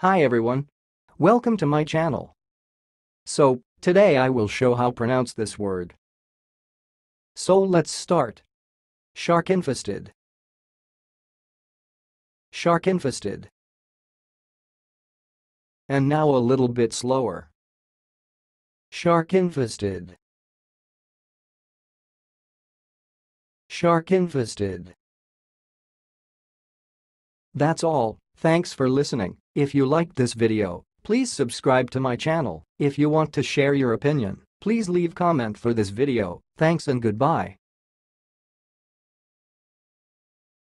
Hi everyone. Welcome to my channel. So, today I will show how pronounce this word. So let's start. Sharkinfested. Sharkinfested. And now a little bit slower. Sharkinfested. Sharkinfested. That's all. Thanks for listening. If you liked this video, please subscribe to my channel. If you want to share your opinion, please leave comment for this video. Thanks and goodbye.